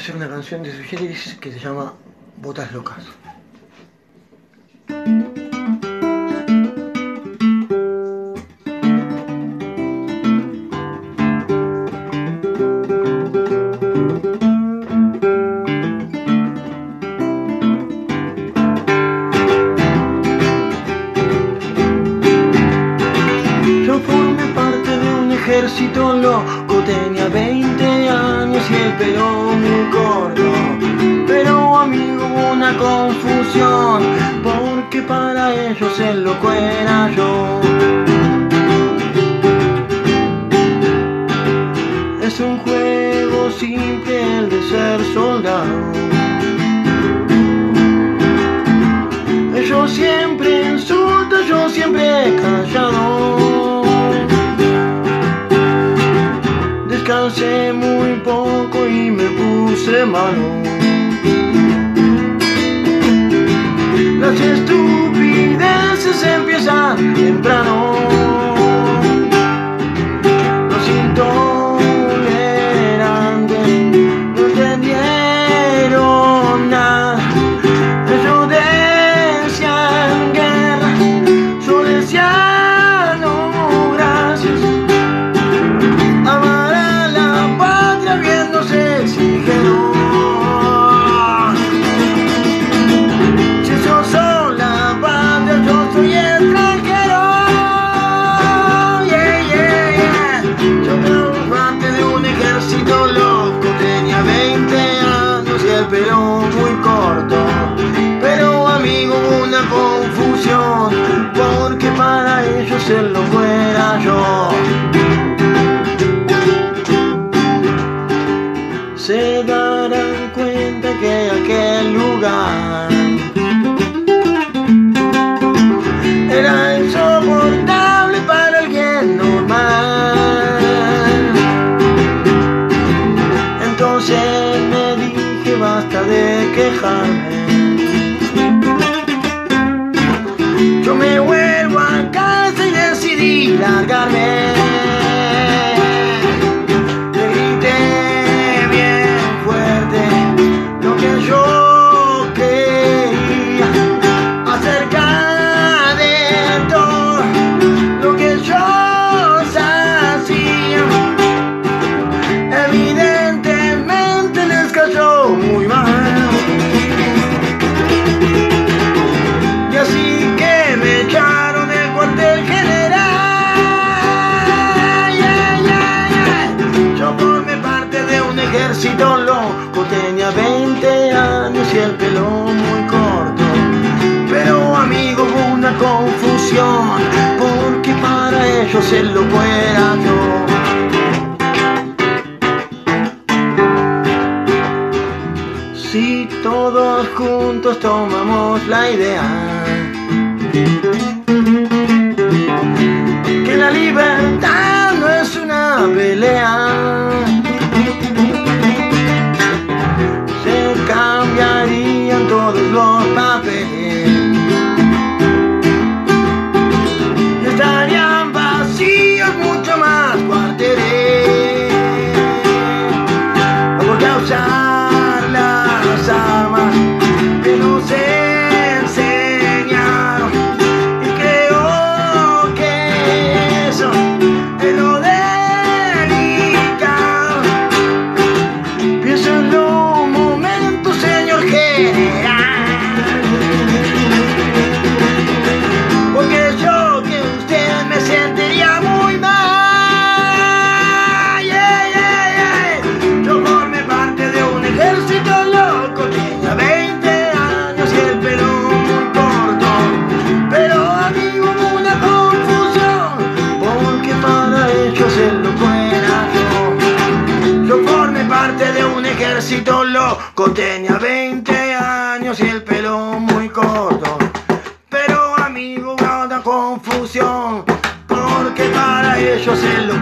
hacer una canción de Sui Generis que se llama Botas Locas. Yo formé parte de un ejército loco, tenía 20 años y el pelo muy corto. Pero amigo, hubo una confusión, porque para ellos el loco era yo. Es un juego simple el de ser soldado. Ellos siempre insultan, yo siempre callado. Descansé muy poco y me puse malo. Las estupideces empiezan temprano. Los intolerantes no entendieron nada. Ellos decían guerra, yo decía no, gracias. Amar a la patria viéndose exigero. Si yo soy la patria, yo soy extranjero. Yeah, yeah, yeah. Yo tengo parte de un ejército loco, tenía 20 años y el pelo muy corto. Pero amigo, hubo una confusión, porque para ellos el loco era yo. Se darán cuenta que aquel lugar era insoportable para alguien normal. Entonces me dije basta de quejarme. Yo me vuelvo a casa y decidí largarme. Le grité bien fuerte lo que yo quería acerca de todo lo que ellos hacían. Evidentemente les cayó muy mal. Y así que me echaron del cuartel general. Yeah, yeah, yeah. Yo formé parte de un ejército loco, tenía 20 años y el pelo muy corto. Pero amigo, hubo una confusión, porque para ellos el loco era yo. Si todos juntos tomamos la idea que la libertad no es una pelea, se cambiarían todos los papeles y estarían vacíos mucho más cuarteles. No por causar las armas que nos enseñaron, y creo que eso es lo delicado. Pienso en los momentos, señor general, porque yo que usted me sentiría muy mal. Yeah, yeah, yeah. Yo formé parte de un ejército loco, tenía 20 años y el pelo muy corto. Pero amigo, hubo una confusión, porque para ellos el loco era yo. Yo formé parte de un ejército loco, tenía 20 años y el pelo muy corto. Pero amigo, hubo una confusión, porque para ellos el loco